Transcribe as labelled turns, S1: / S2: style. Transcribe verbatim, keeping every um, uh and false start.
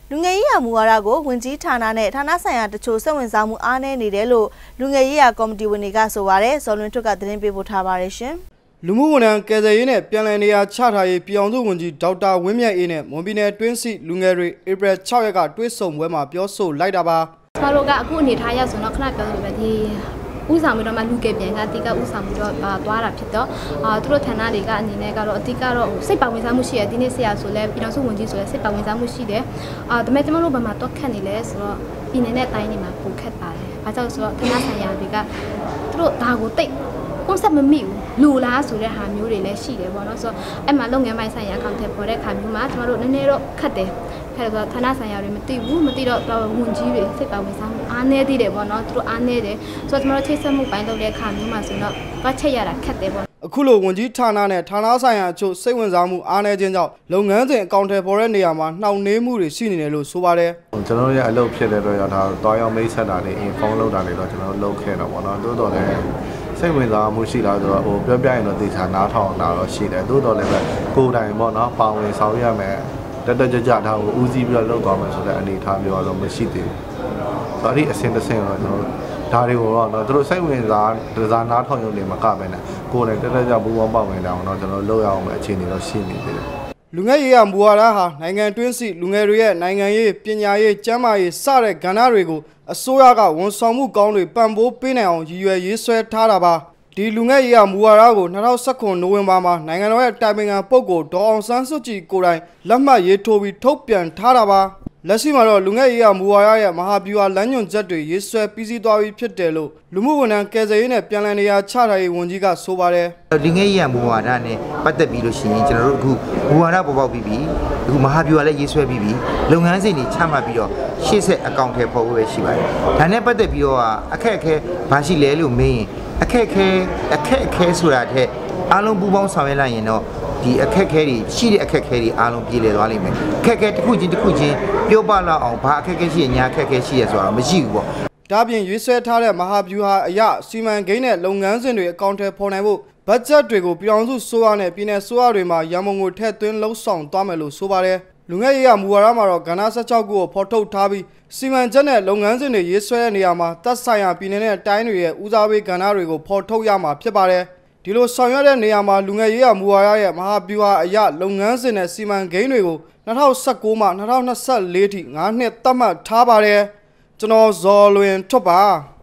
S1: လူငယ်ရေးရာမူဝါဒကိုဝင်ကြီးဌာနနဲ့ဌာနဆိုင်ရာတချို့စိတ်ဝင်စားမှုအားနည်းနေတယ်လို့လူငယ်ရေးရာကော်မတီဝင်တွေကဆိုပါတယ်ဇော်လွင်ထွတ်ကသတင်းပေးပို့ထားပါတယ်ရှင်လူမှုဝန်ထမ်းကယ်ဆယ်ရေးနဲ့ပြန်လည်နေရာချထားရေးပြည်အောင်စုဝန်ကြီးဒေါက်တာဝင်းမြတ်အေးနဲ့မွန်ပြည်နယ်တွင်းစီလူငယ်တွေဧပြီ၆ရက်ကတွဲဆုံပွဲမှာပြောဆိုလိုက်တာပါ
S2: ကျွန်တော်တို့ကအခုအနေထားရဆိုတော့ခဏပြောလို့ပဲဒီဥဆောင်ပြီးတော့မှလူကပြန်ကအတိကဥဆောင်ပြီးတော့သွားတာဖြစ်တော့အာသူတို့ဌာနတွေကအနေနဲ့ကတော့အတိကတော့စိတ်ပါဝင်စားမှုရှိရဒီနေ့ဆရာဆိုလဲပြည်တော်စုဝန်ကြီးဆိုလဲစိတ်ပါဝင်စားမှုရှိတယ်အာဒါပေမဲ့ကျွန်တော်တို့ဘာမှတော့ခက်နေလဲဆိုတော့ပြည်နယ်နဲ့တိုင်းနေမှာပိုခက်ပါတယ်ဘာကြောင့်ဆိုတော့ဌာနဆိုင်ရာတွေကသူတို့ဒါကိုတိတ်concept မမိဘူးလူလားဆိုတဲ့ဟာမျိုးတွေလည်းရှိတယ်ပေါ့နော်ဆိုတော့အဲ့မှာလုပ်ငန်းပိုင်းဆိုင်ရာ content ပေါ်တဲ့ခါမျိုးမှာကျွန်တော်တို့နည်းနည်းတော့ခက်တယ်ခက်တော့ဌာနဆိုင်ရာတွေမသိဘူးမသိတော့ဝန်ကြီးတွေစိတ်ပါဝင်စားမှုအားနည်းသေးတယ်ပေါ့နော်သူတို့အားနည်းတယ်ဆိုတော့ကျွန်တော်တို့ချိတ်ဆက်မှုပိုင်းလုပ်တဲ့ခါမျိုးမှာဆိုတော့တော့ချက်ရတာခက်တယ်ပေါ့
S1: အခုလိုဝန်ကြီးဌာနနဲ့ဌာနဆိုင်ရာအချို့စိတ်ဝင်စားမှုအားနည်းခြင်းကြောင့်လုပ်ငန်းစဉ်အကောင့်ထဲပေါ်တဲ့နေရာမှာနှောင့်နှေးမှုတွေရှိနေတယ်လို့ဆိုပါတယ်
S3: ကျွန်တော်တို့ရဲ့အလုပ်ဖြစ်တဲ့အတွက်ဒါတွားရောက်မိတ်ဆက်တာတွေ inform လုပ်တာတွေတော့ကျွန်တော်တို့လုပ်ခဲ့တော့ပေါ့နော်တိုးတော်လည်းစိတ်ဝင်စားမှုရှိလားဆိုတော့ဟိုပြောပြရင်တော့တေချာနားထောင်တာတော့ရှိတယ်တိုးတော်လည်းပဲကိုယ်တိုင်ပေါ့နော်ပါဝင်ဆောင်ရမယ်တက်တက်ကြကြဒါကိုဦးစီးပြီးတော့လုပ်သွားမယ်ဆိုတဲ့အနေအထားမျိုးတော့မရှိသေးဘူးဆိုတော့အဲ့ဒီအဆင့်တစ်ဆင့်တော့ကျွန်တော်ဒါတွေကိုတော့သူတို့စိတ်ဝင်စားဒဇာနားထောင်ရုံနဲ့မကပဲနဲ့ကိုယ်တိုင်တက်တက်ကြပူပေါင်းပါဝင်တာတော့ကျွန်တော်လုပ်ရအောင်အခြေအနေတော့ရှိနေသေးတယ်
S1: လူငယ်ရေးရာမူဝါဒဟာနိုင်ငံတွင်းစီလူငယ်တွေရဲ့နိုင်ငံရေးပညာရေးကျန်းမာရေးစတဲ့ကဏ္ဍတွေကိုအစိုးရကဝန်ဆောင်မှုကောင်းတွေပံ့ပိုးပေးနိုင်အောင်ရည်ရွယ်ရေးဆွဲထားတာပါဒီလူငယ်ရေးရာမူဝါဒကို၂၀၁၉နိုဝင်ဘာမှာနိုင်ငံတော်ရဲ့တိုင်ပင်ခံပုဂ္ဂိုလ်ဒေါ်အောင်ဆန်းစုကြည်ကိုယ်တိုင်လက်မှတ်ရေးထိုးပြီးထုတ်ပြန်ထားတာပါလက်ရှိမှာတော့လူငယ်ရေးရာမူဝါဒရဲ့မဟာဗျူဟာလမ်းညွှန်ချက်တွေရေးဆွဲပြီးစီးသွားပြီးဖြစ်တယ်လို့လူမှုဝန်ထမ်းကယ်ဆယ်ရေးနဲ့ပြန်လည်နေရာချထားရေးဝန်ကြီးကဆိုပါတယ်
S4: လူငယ်ရေးရာမူဝါဒနဲ့ပတ်သက်ပြီးလို့ရှိရင်ကျွန်တော်တို့အခုမူဝါဒပေါ်ပေါက်ပြီးပြီအခုမဟာဗျူဟာလည်းရေးဆွဲပြီးပြီလုပ်ငန်းစဉ်တွေချမှတ်ပြီးတော့ရှေ့ဆက်အကောင့်ထဲပေါ်ဖို့ပဲရှိပါတယ်ဒါနဲ့ပတ်သက်ပြီးတော့အခက်အခဲဘာရှိလဲလို့မေးရင်အခက်အခဲအခက်အခဲဆိုတာထက်အားလုံးပူးပေါင်းဆောင်ရွက်လိုက်ရင်တော့ဒီအခက်အခဲတွေရှိတဲ့အခက်အခဲတွေအားလုံးပြေလည်သွားလိမ့်မယ်အခက်အခဲတစ်ခုချင်းတစ်ခုချင်းပြောပလောက်အောင်ဘာအခက်အခဲရှိရညာအခက်အခဲရှိရဆိုတာတော့မရှိဘူးပေါ့
S1: ဒါပြင်ရွေးဆွဲထားတဲ့မဟာဗျူဟာအရစီမံကိန်းနဲ့လုပ်ငန်းစဉ်တွေအကောင့်ထဲပေါ်နိုင်ဖို့ဘတ်ဂျက်တွေကိုပြည်အောင်စုစိုးရနဲ့ပြည်내စိုးရတွေမှာရန်ပုံငွေထည့်သွင်းလှုပ်ဆောင်သွားမယ်လို့ဆိုပါတယ်လူငယ်ရေးရာမူဝါဒမှာတော့ကဏ္ဍ၁၆ခုကိုဖော်ထုတ်ထားပြီးစီမံချက်နဲ့လုပ်ငန်းစဉ်တွေရေးဆွဲတဲ့နေရာမှာသက်ဆိုင်ရာပြည်내နဲ့တိုင်းတွေရဲ့ဦးစားပေးကဏ္ဍတွေကိုဖော်ထုတ်ရမှာဖြစ်ပါတယ်ဒီလိုဆောင်ရွက်တဲ့နေရာမှာလူငယ်ရေးရာမူဝါဒရဲ့မဟာဗျူဟာအရလုပ်ငန်းစဉ်နဲ့စီမံကိန်းတွေကို၂၀၁၉မှ၂၀၂၄ထိ၅နှစ်သတ်မှတ်ထားပါတယ်ကျွန်တော်ဇော်လွင်ထွတ်ပါ